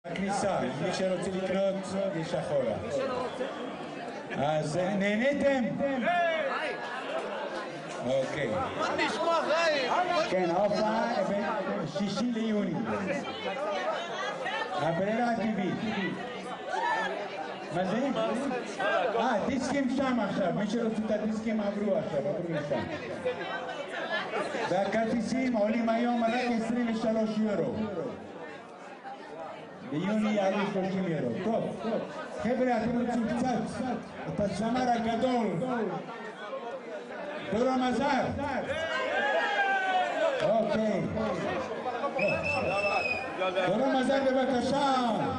הכניסה, מי שרוצה לקנות יש אחורה. אז נהניתם? אוקיי. כן, ההופעה ב-6 ליוני. הברירה הטבעית. מה זה? דיסקים שם עכשיו, מי שרוצה את הדיסקים עברו עכשיו, עברו לשם. והכרטיסים עולים היום רק 23 יורו. ביוני יעלו 30 יורו. טוב, חבר'ה, אתם רוצים קצת את הזמר הגדול, דור המזר. אוקיי. דור המזר בבקשה.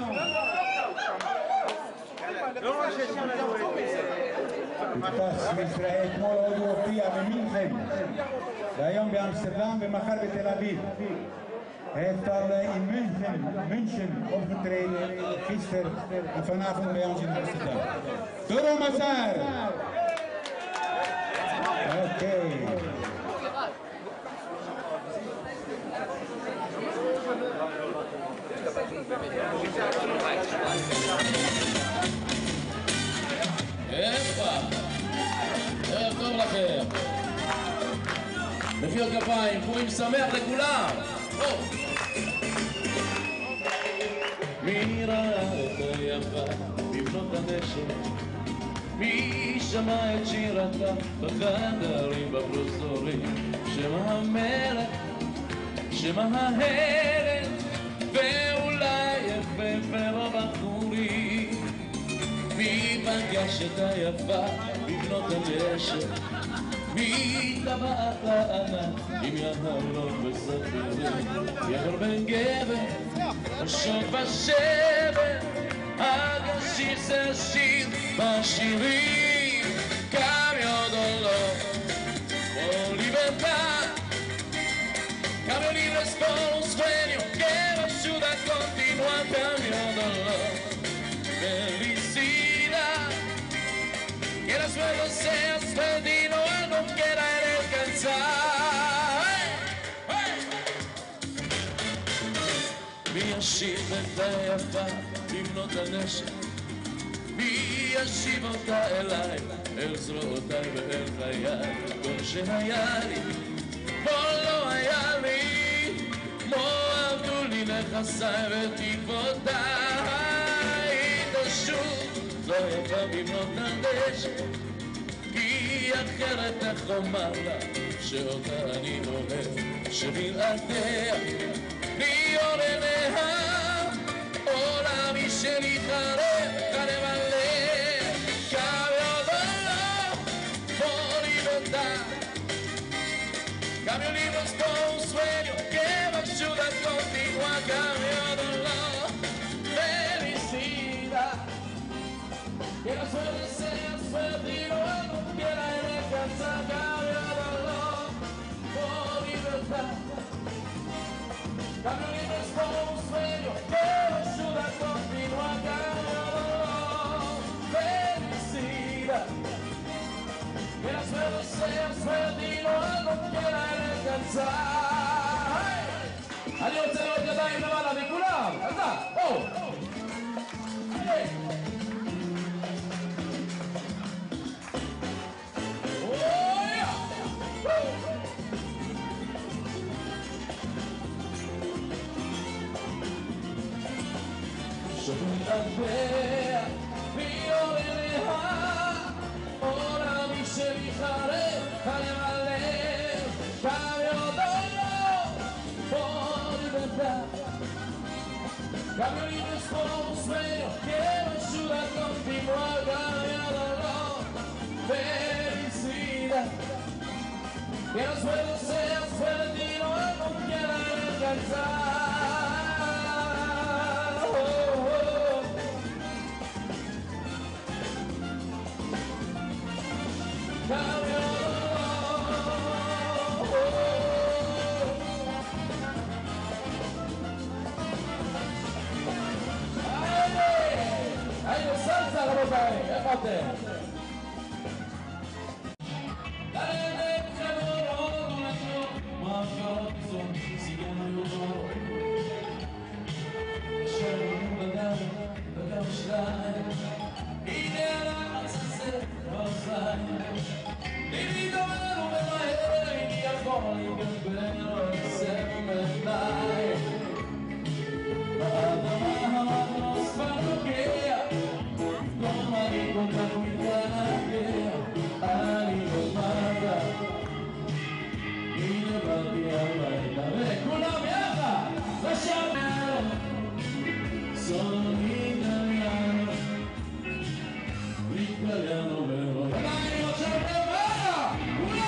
טס מישראל, אתמול עוד הופיע במינכן, והיום באמסטרדם ומחר בתל אביב. Heeft al in München opgetreden, gisteren en vanavond bij ons in Amsterdam. Doro Mazar! Oké. ערב טוב לכם. מחיאות כפיים, פורים שמח לכולם. מי ראה את היפה בבנות הנשק? מי שמע את שירתה בחדרים בפרוזדורים? שמע המלך, שמע ההרג, ואולי יפה בבחורים. מי פגש את היפה בבנות הנשק? מי טבע את הענק עם יהלום וספירים? יחר בן גבר, ראשו בשבר, הגשיר זה השיר בשירים. Cambio dolor por libertad, cambio libres por un sueño que me ayuda a continuar. Cambio dolor, felicidad, que los sueños seas perdido no quiera alcanzar. מי ישיב את היפה בבנות הנשק? מי ישיב אותה אליי, אל זרועותיי ואל חיי? כל שהיה לי, פה לא היה לי, כמו עבדו לי נכסיי ותקוותיי. התעשו, לא יפה בבנות הנשק, כי אחרת איך אומר לה שאותה אני אוהב, שבלעדיה להיות אליה עולמי שלי חרב הלב. Cambio dolor por libertad, cambio libros por un sueño que me ayuda a continuar. Cambio dolor, felicidad, que los sueños sean perdido no quiera alcanzar. Cambio dolor por libertad, cambio libros por un sueño que me ayuda a continuar. Cambio dolor, felicidad, que los sueños sean perdidos no quiera alcanzar. אני רוצה לראות ידיים למעלה מכולם, עזדה, בואו. שבלעדיה להיות אליה עולמי שלי חרב הלב. Cambio dolor por libertad, cambio libres por un sueño que me ayuda a continuar. Cambio dolor, felicidad, que los sueños sean perdidos no quieran alcanzar. Cambio hay salsa רבותיי, איך אתם? ללכת כדורות ולחיות מאפיות פסון סיגן היובור שלום sono italiano vero. Dai, facciamo una!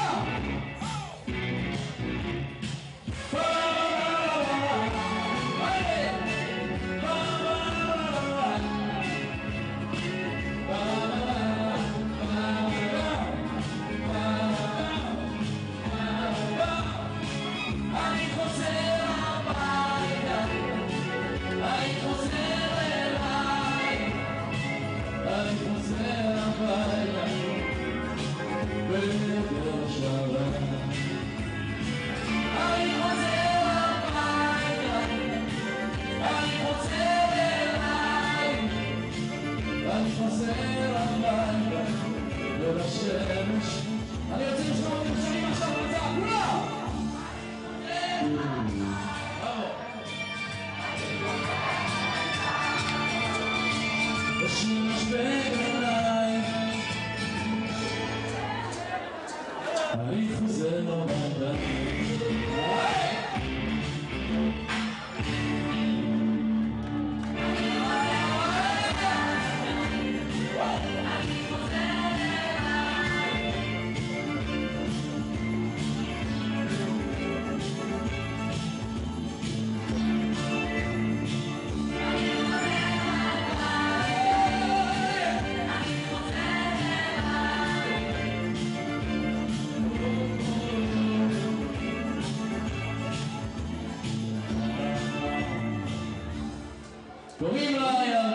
קוראים לה